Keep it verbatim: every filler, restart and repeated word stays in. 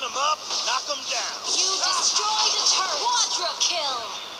Run them up, knock them down. You destroyed a turret. Quadra kill.